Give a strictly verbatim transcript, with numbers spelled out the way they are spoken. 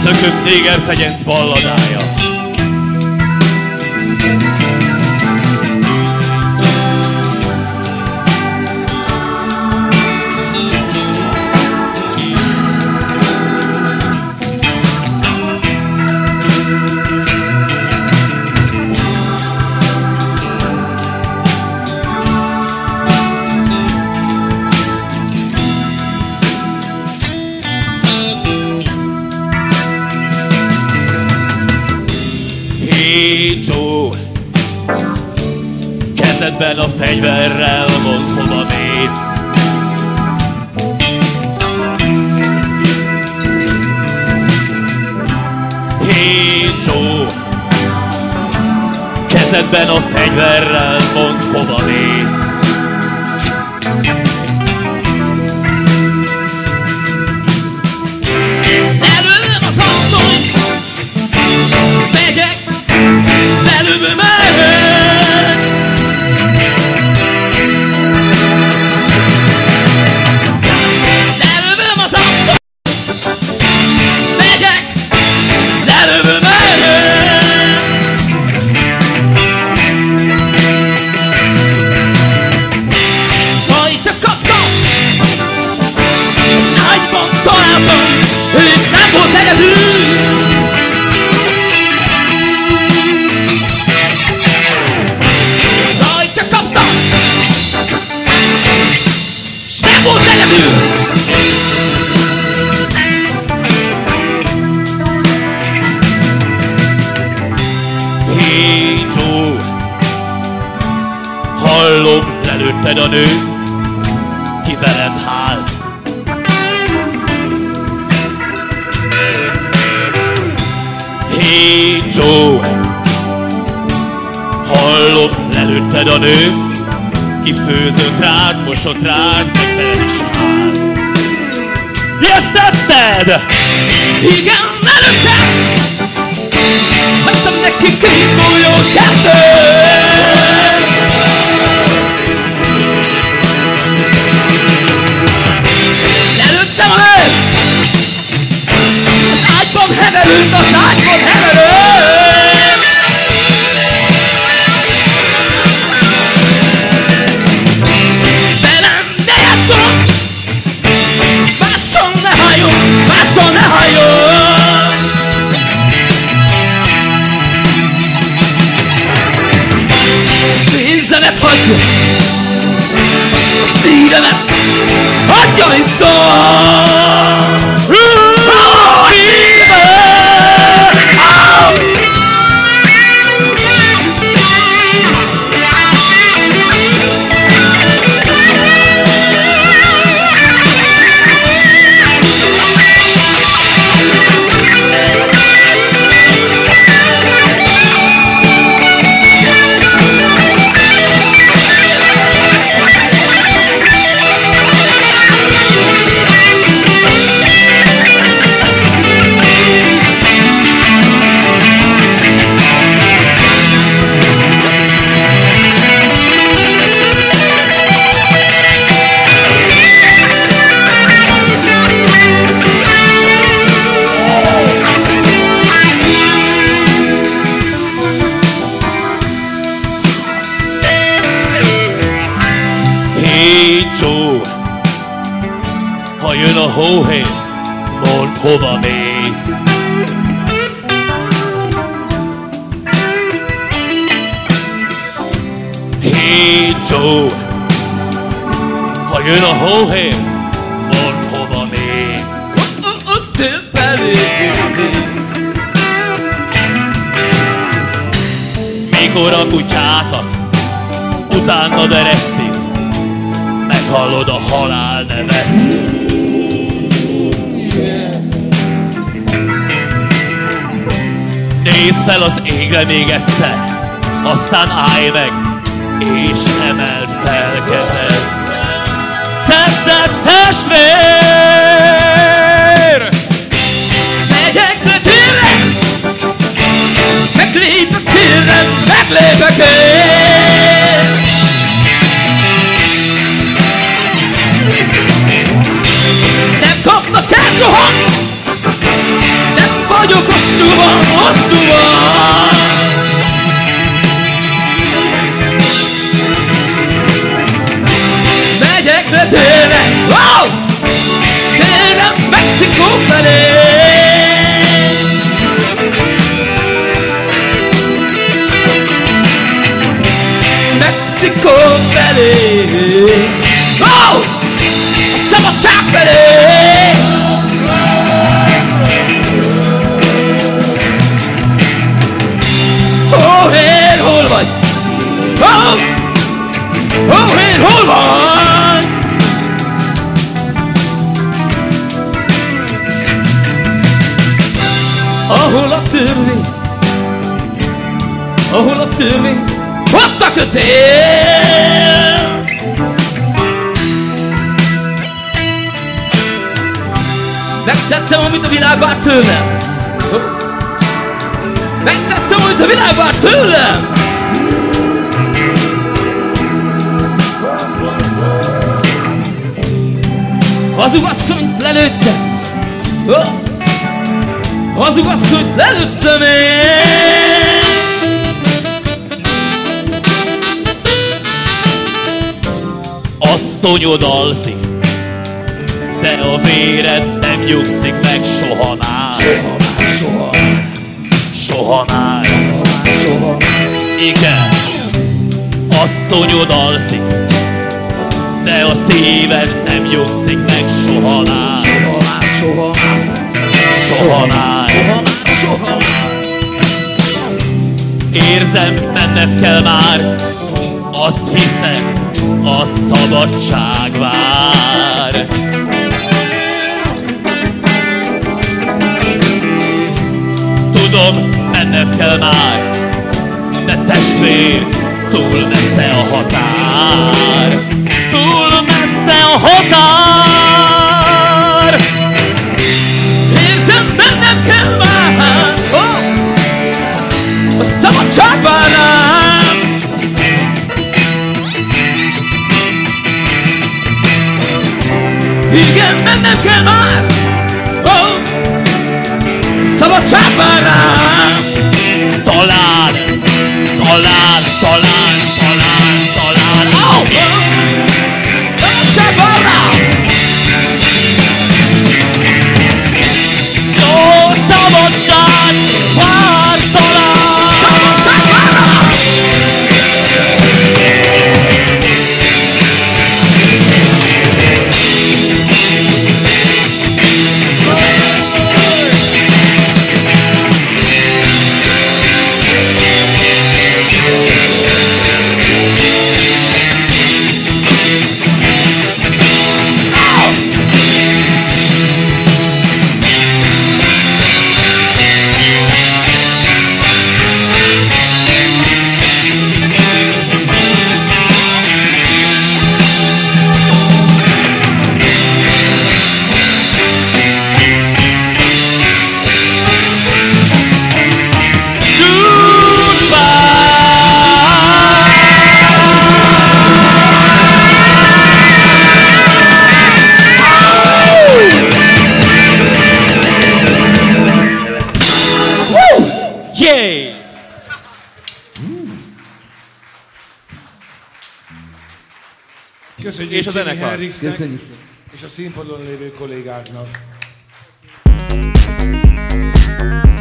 Szökött néger Fegyenc balladája. Joe, kezedben a fegyverrel, mondd, hova mész. Hey Joe, kezedben a fegyverrel, mondd, hova mész. Előlöm az asszonyt, megyek, lelövöm el! Lelövöm az asszonyt, megyek, lelövöm el! Rajta kaptam, ágyban találtam, és nem volt egyedül! Hey Joe, hallom, lelőtted a nő, ki veled hált. Hey Joe, hallom, lelőtted a nő, ki főzött rád, mosott rád, meg veled is hált. Ezt tetted! Igen, lelőtted! Hagytam neki két millió kettőt! Lelőttem a nőt! Az ágyban heverült, az ágyban heverült! Velem ne játszom! Máson ne halljon! Máson ne halljon! Pénzemet hagyja! Szívemet hagyja vissza! Hey Joe, ha jön a hóhé, mondd, hova mész. Hey Joe, ha jön a hóhé, mondd, hova mész. Te felé. Mikor a kutyákat utánad ereszti, meghallod a halál nevet. Nézd fel az égre még egyszer, aztán állj meg, és emeld fel kezed. Tedd, testvér! Megyek le tőled, meglépek tőled, meglépek én! Nem kapnak el soha, nem vagy ostoba, ostoba. Megyek le tőle, oh! Tőle Mexikó felé. Mexikó felé, oh! A szabadság felé. Oh, én hol vagy? Oh, oh, én hol vagy? Ahol a törvény, ahol a törvény, ott a kötél. Megtettem, amit a világ vár tőlem. Megtettem, amit a világ vár tőlem. Hazugasszonyt lelőttem. Oh. Hazugasszonyt lelőttem én. Asszonyod alszik, de a véred nem nyugszik meg soha már. Soha már, soha már. Soha már. Soha már. Igen, asszonyod alszik, de a szíved nem nyugszik meg soha már. Soha már, soha már. Soha már. Soha már, soha már. Érzem, menned kell már, azt hiszem, a szabadság vár. Tudom, menned kell már, de testvér, túl messze a határ. Túl messze a határ. Érzem, mennem kell már, oh, a szabadság vár rám. Igen, mennem kell már, oh, szabadság vár rám. Talán, talán, talán, talán, talán, oh, oh, szabadság vár rám. Jó, szabadság vár talán. Szabadság vár rám. Köszönjük és a zenekar. Köszönjük. És a színpadon lévő kollégáknak.